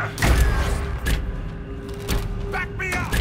Back me up!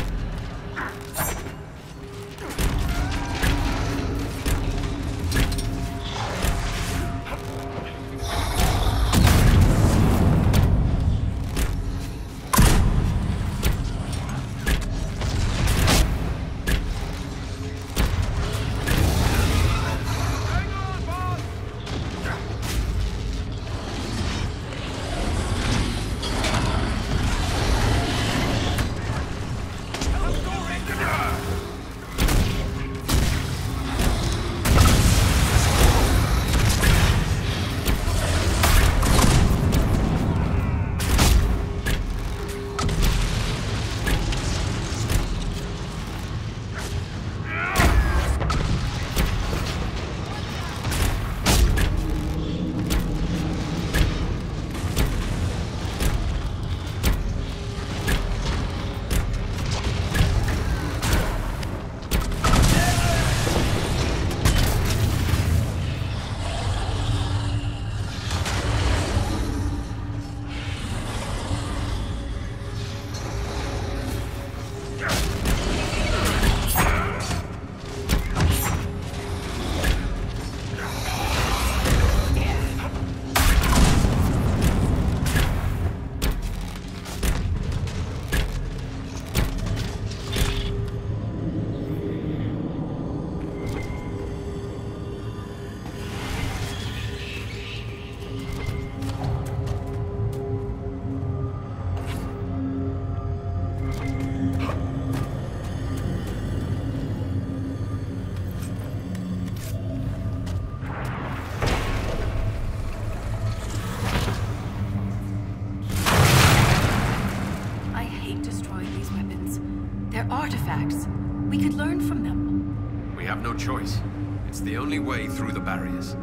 Artifacts. We could learn from them. We have no choice. It's the only way through the barriers.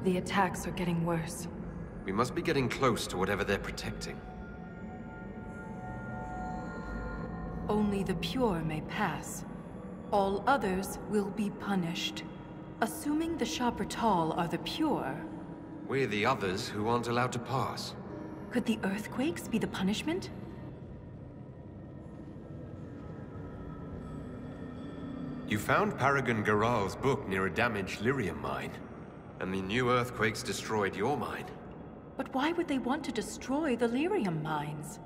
The attacks are getting worse. We must be getting close to whatever they're protecting. Only the pure may pass. All others will be punished. Assuming the Shapratal are the pure... We're the others who aren't allowed to pass. Could the earthquakes be the punishment? You found Paragon Garal's book near a damaged lyrium mine. And the new earthquakes destroyed your mine. But why would they want to destroy the lyrium mines?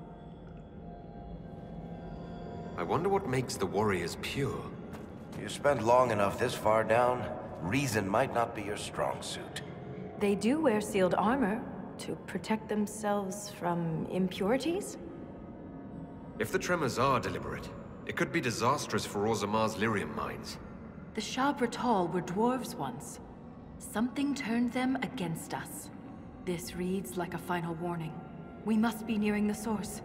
I wonder what makes the warriors pure. You spent long enough this far down, reason might not be your strong suit. They do wear sealed armor to protect themselves from impurities? If the tremors are deliberate, it could be disastrous for Orzamar's lyrium mines. The Shapratal were dwarves once. Something turned them against us. This reads like a final warning. We must be nearing the source.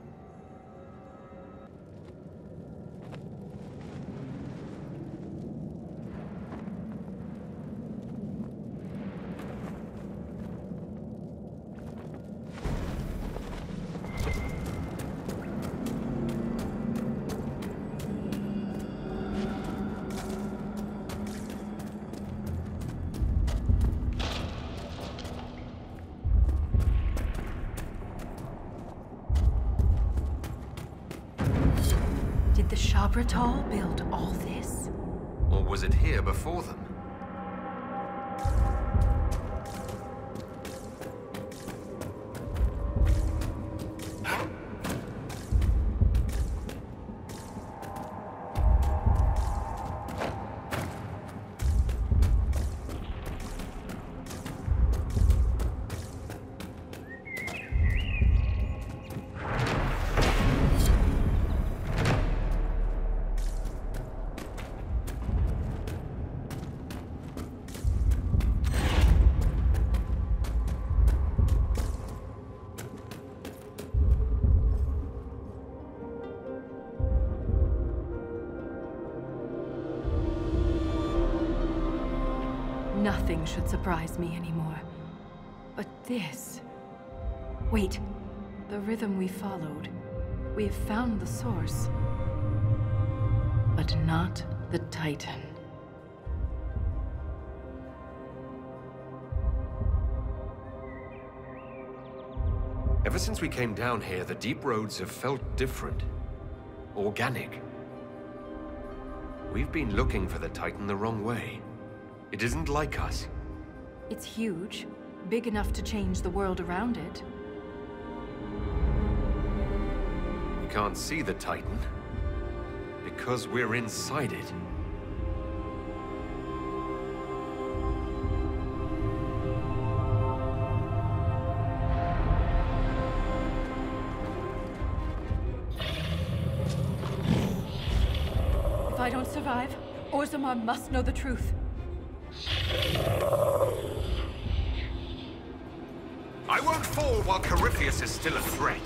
Did the Shapratal build all this? Or was it here before them? Nothing should surprise me anymore. But this... Wait. The rhythm we followed. We've found the source. But not the Titan. Ever since we came down here, the deep roads have felt different. Organic. We've been looking for the Titan the wrong way. It isn't like us. It's huge. Big enough to change the world around it. We can't see the Titan. Because we're inside it. If I don't survive, Orzammar must know the truth. I won't fall while Corypheus is still a threat.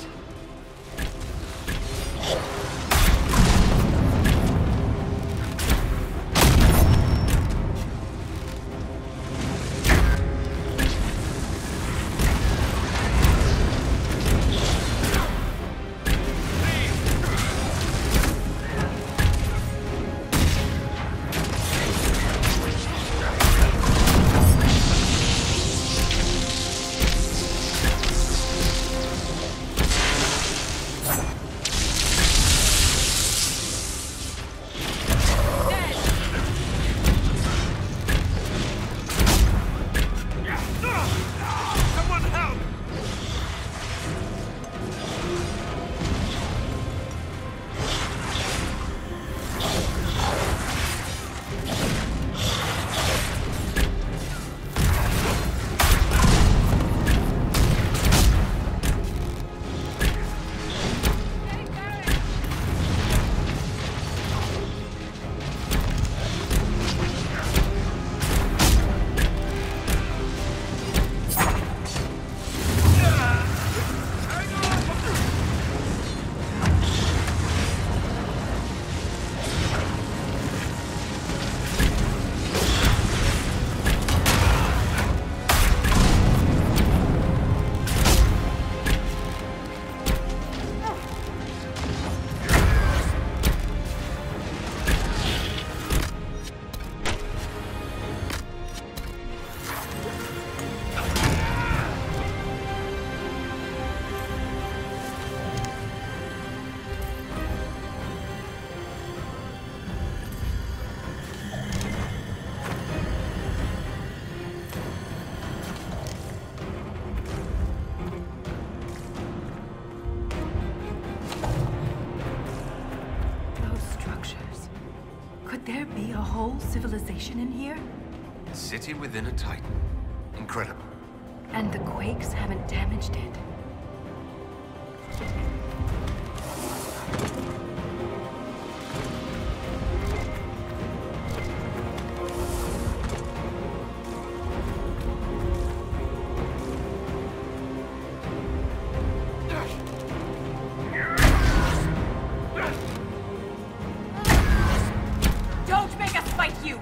be a whole civilization in here? A city within a Titan. Incredible. And the quakes haven't damaged it. Don't make us fight you!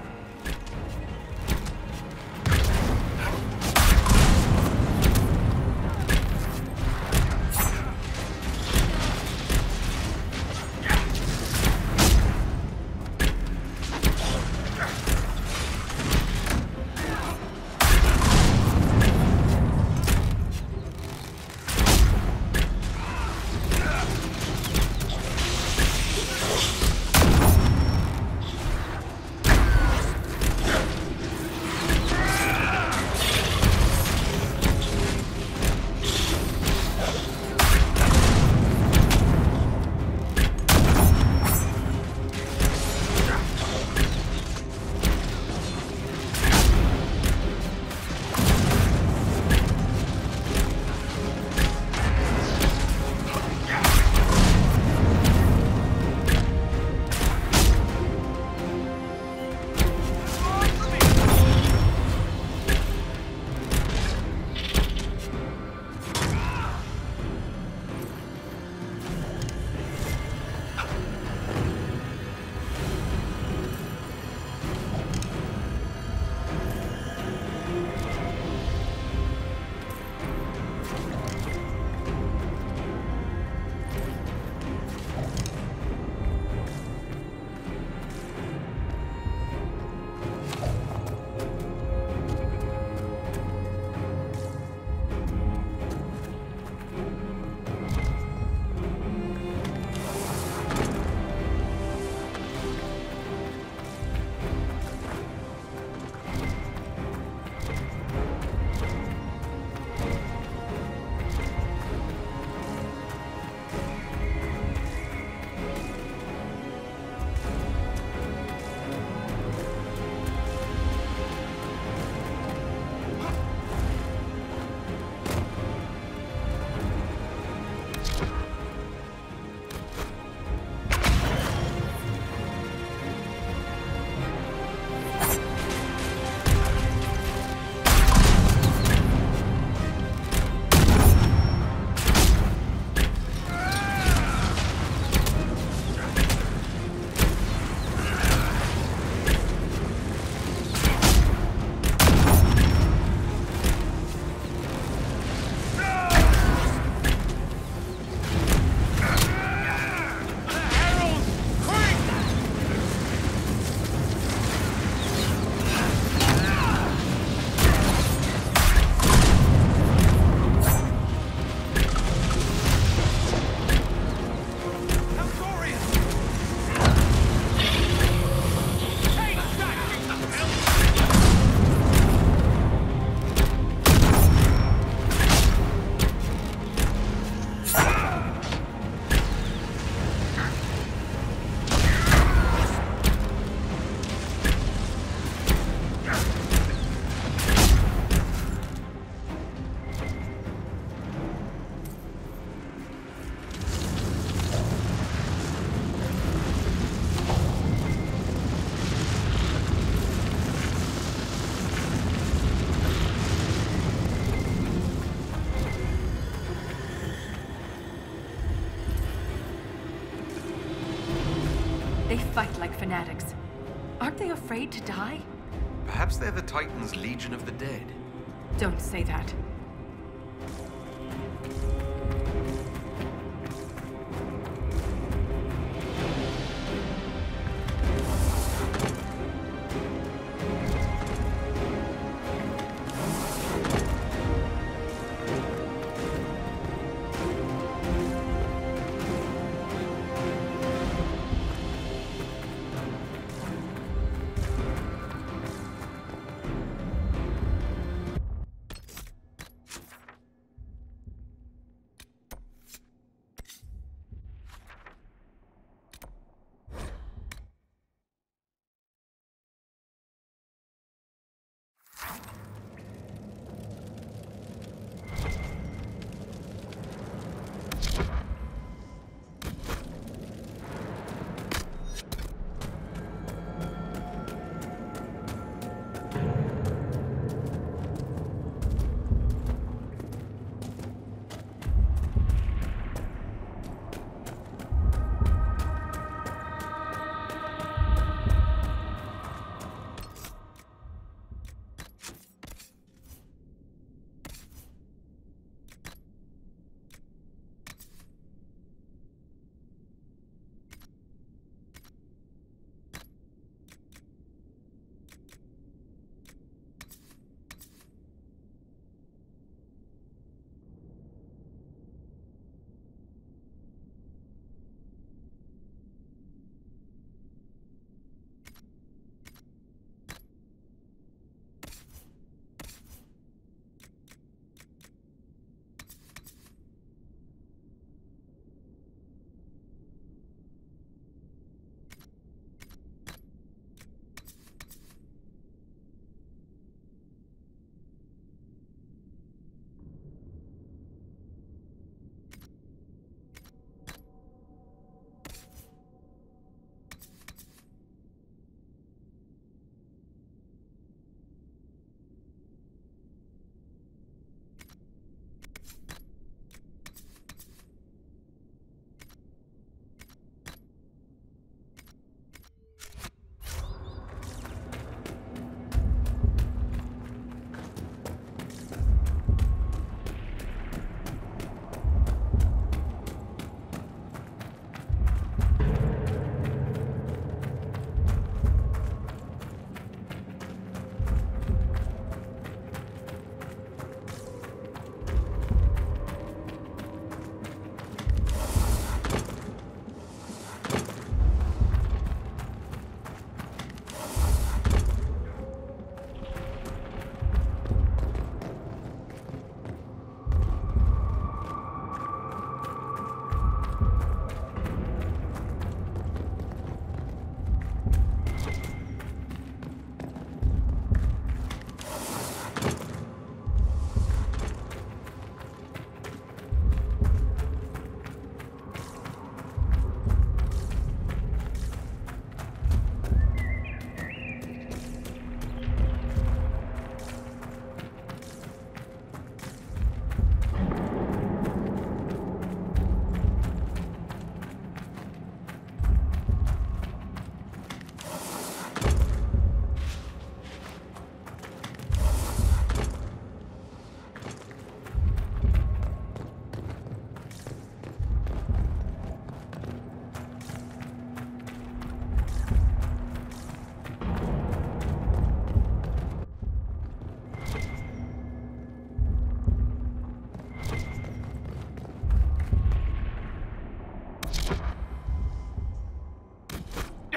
They fight like fanatics. Aren't they afraid to die? Perhaps they're the Titans' Legion of the Dead. Don't say that.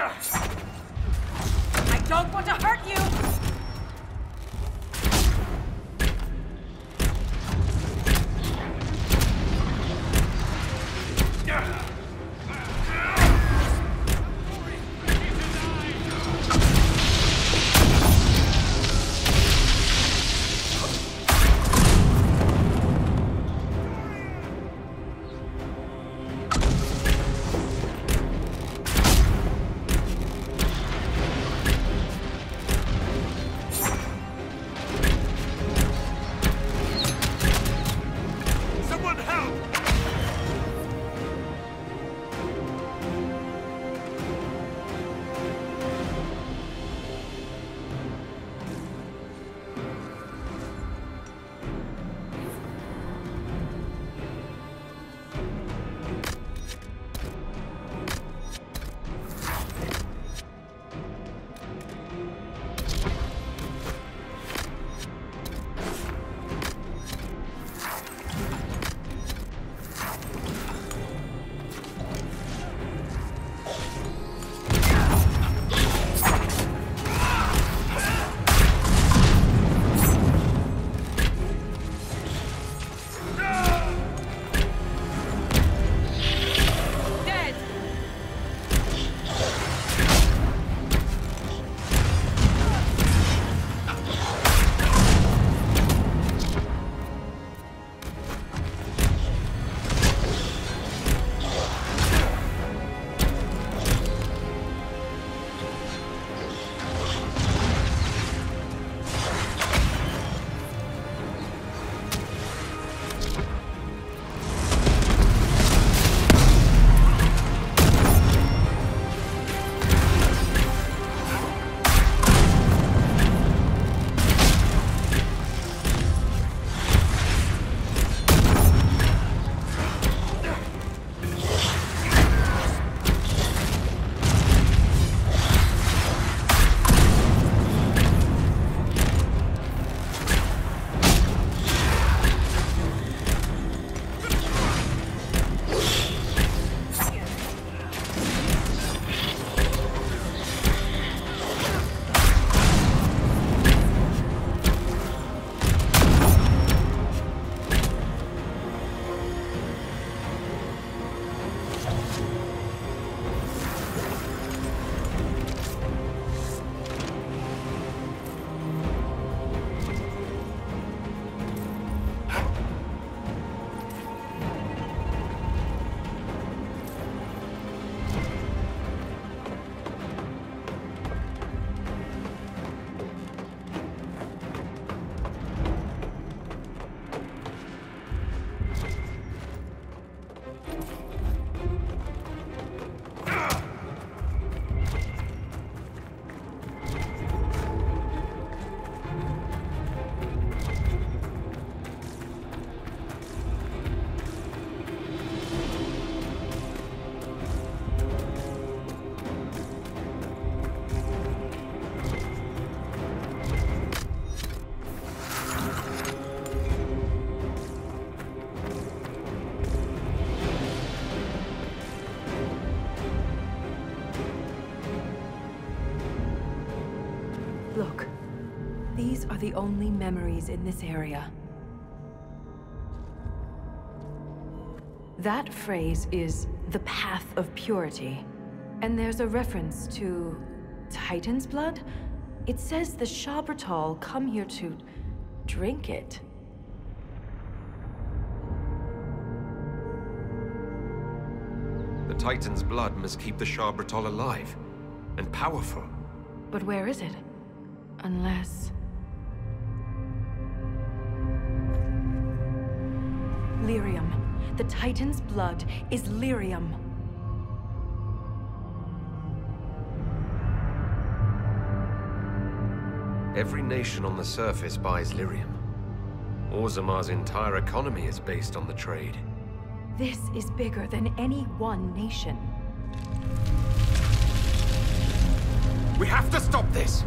I don't want to hurt you! Look, these are the only memories in this area. That phrase is the path of purity. And there's a reference to Titan's blood? It says the Shabratal come here to drink it. The Titan's blood must keep the Shabratal alive and powerful. But where is it? Unless... Lyrium. The Titan's blood is lyrium. Every nation on the surface buys lyrium. Orzamar's entire economy is based on the trade. This is bigger than any one nation. We have to stop this!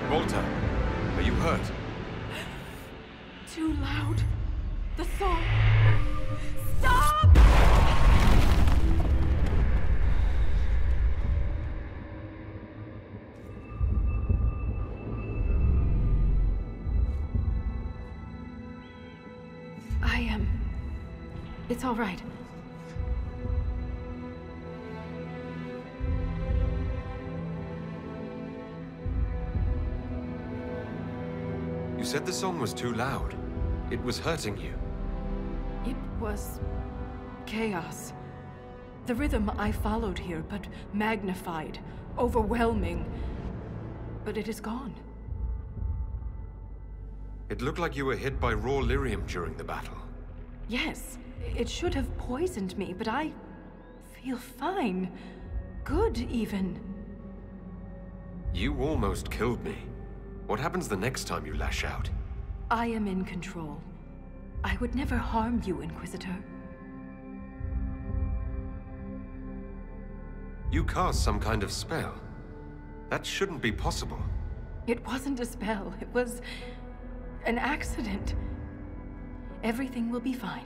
Walter, are you hurt? Too loud. The song. Stop! It's all right. You said the song was too loud. It was hurting you. It was chaos. The rhythm I followed here, but magnified, overwhelming. But it is gone. It looked like you were hit by raw lyrium during the battle. Yes, it should have poisoned me, but I feel fine. Good, even. You almost killed me. What happens the next time you lash out? I am in control. I would never harm you, Inquisitor. You cast some kind of spell. That shouldn't be possible. It wasn't a spell. It was an accident. Everything will be fine.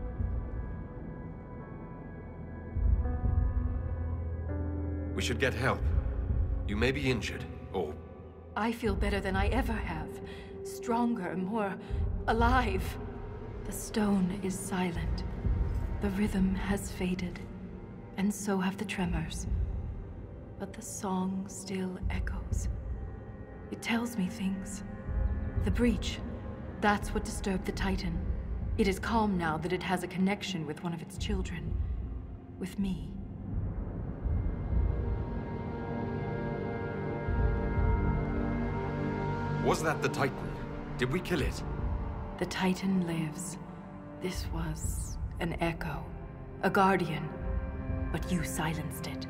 We should get help. You may be injured, or... I feel better than I ever have. Stronger, more alive. The stone is silent. The rhythm has faded, and so have the tremors. But the song still echoes. It tells me things. The breach, that's what disturbed the Titan. It is calm now that it has a connection with one of its children. With me. Was that the Titan? Did we kill it? The Titan lives. This was an echo. A guardian. But you silenced it.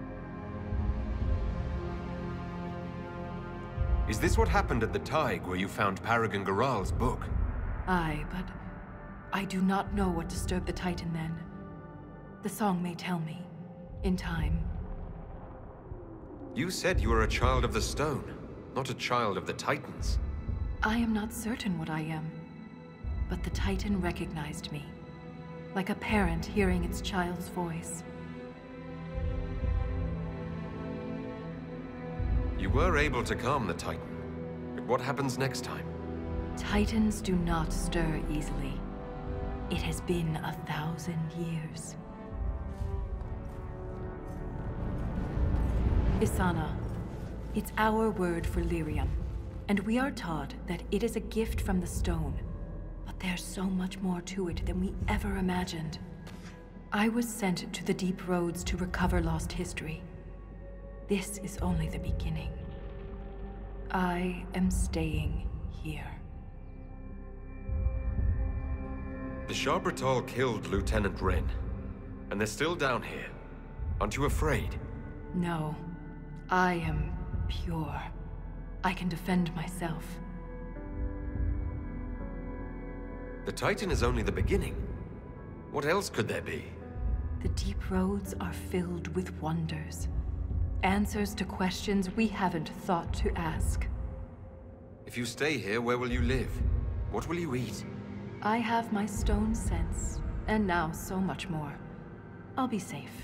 Is this what happened at the Tig where you found Paragon Garal's book? Aye, but I do not know what disturbed the Titan then. The song may tell me. In time. You said you were a child of the stone, not a child of the Titans. I am not certain what I am. But the Titan recognized me. Like a parent hearing its child's voice. You were able to calm the Titan. But what happens next time? Titans do not stir easily. It has been 1,000 years. Isana. It's our word for lyrium. And we are taught that it is a gift from the stone. But there's so much more to it than we ever imagined. I was sent to the deep roads to recover lost history. This is only the beginning. I am staying here. The Shabbatal killed Lieutenant Wren, and they're still down here. Aren't you afraid? No. I am pure. I can defend myself. The Titan is only the beginning. What else could there be? The deep roads are filled with wonders. Answers to questions we haven't thought to ask. If you stay here, where will you live? What will you eat? I have my stone sense, and now so much more. I'll be safe.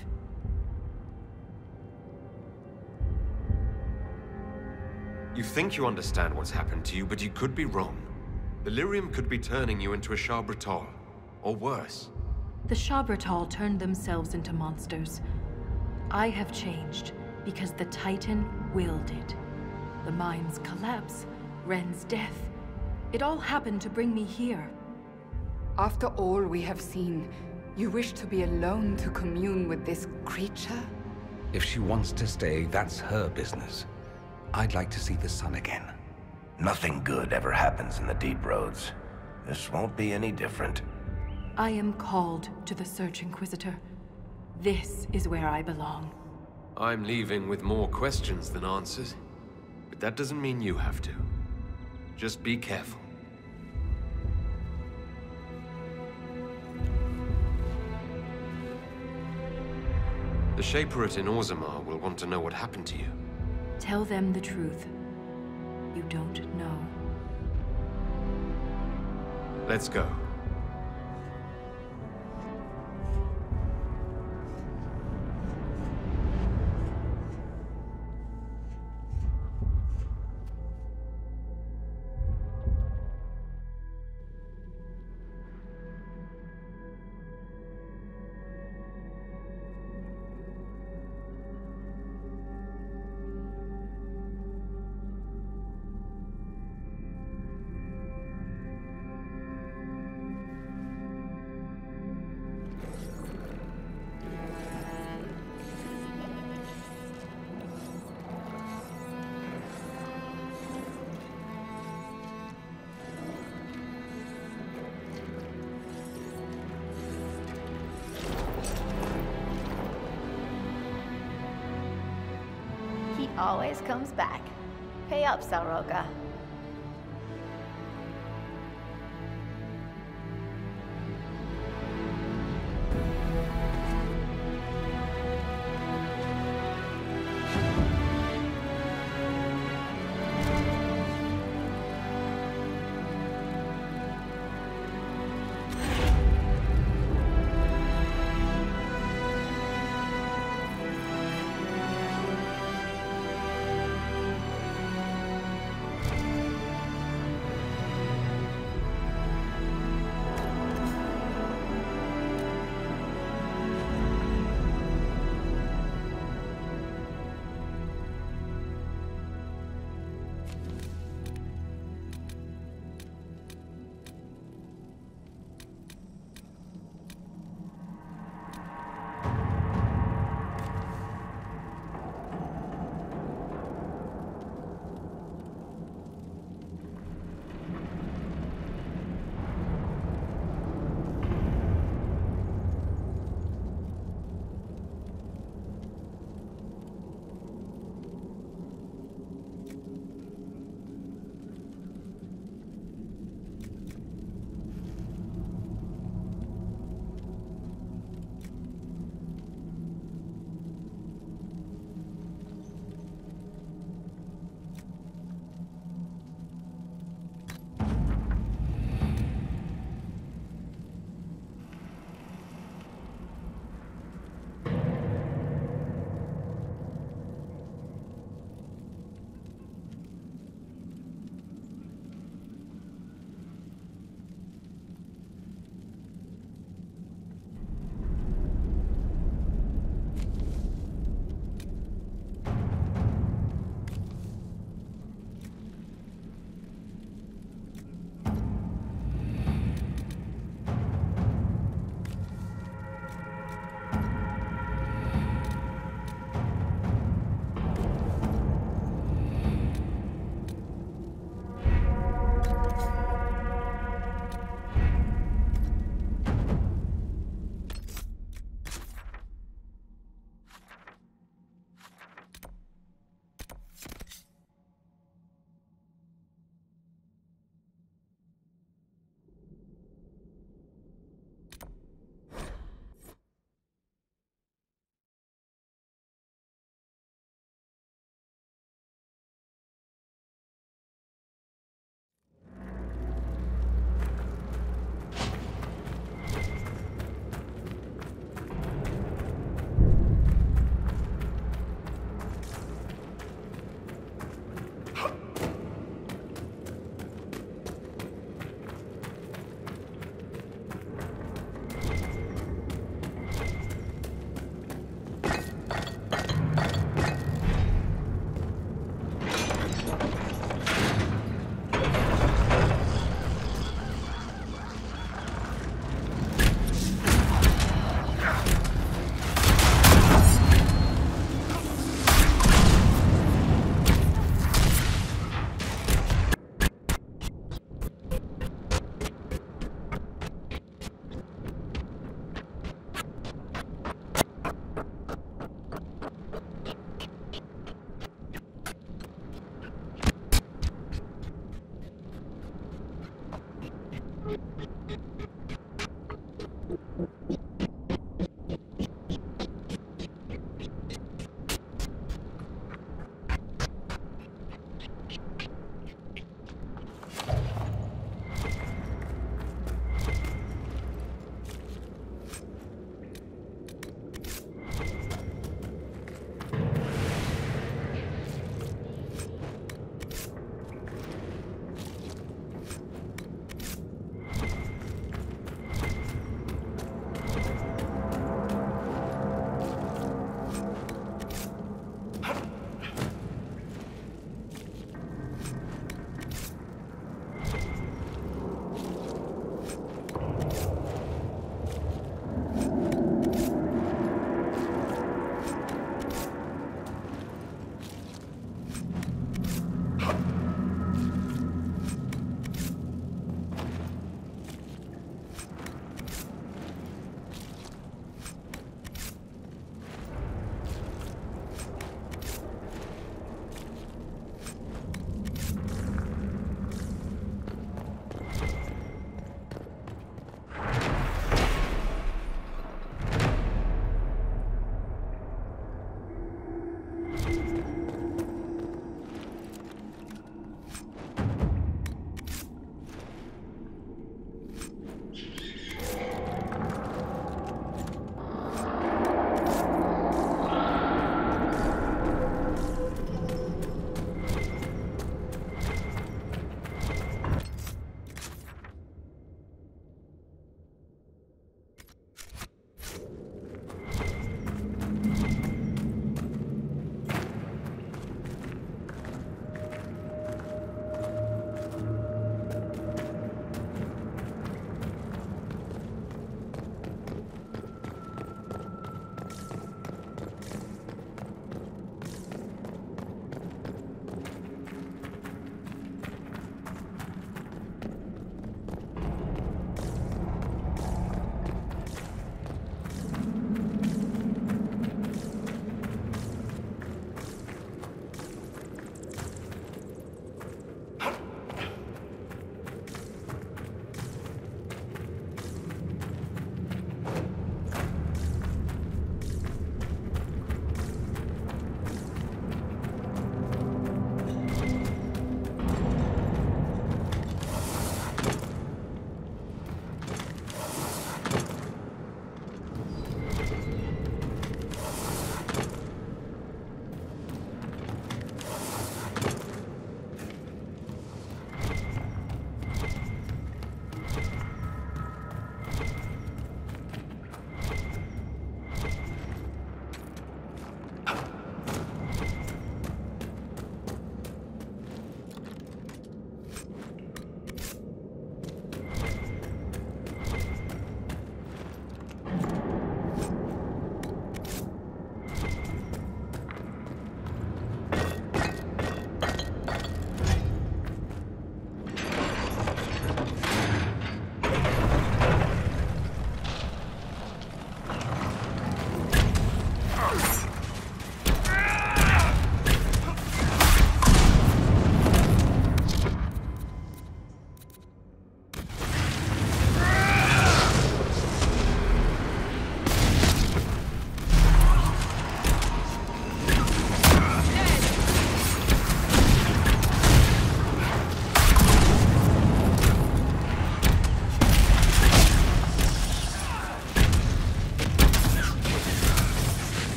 You think you understand what's happened to you, but you could be wrong. The lyrium could be turning you into a Shabbatal, or worse. The Shabbatal turned themselves into monsters. I have changed. Because the Titan willed it. The mine's collapse, Wren's death. It all happened to bring me here. After all we have seen, you wish to be alone to commune with this creature? If she wants to stay, that's her business. I'd like to see the sun again. Nothing good ever happens in the deep roads. This won't be any different. I am called to the search, Inquisitor. This is where I belong. I'm leaving with more questions than answers. But that doesn't mean you have to. Just be careful. The Shaperate in Orzammar will want to know what happened to you. Tell them the truth. you don't know. Let's go. He always comes back. Pay up, Salroka.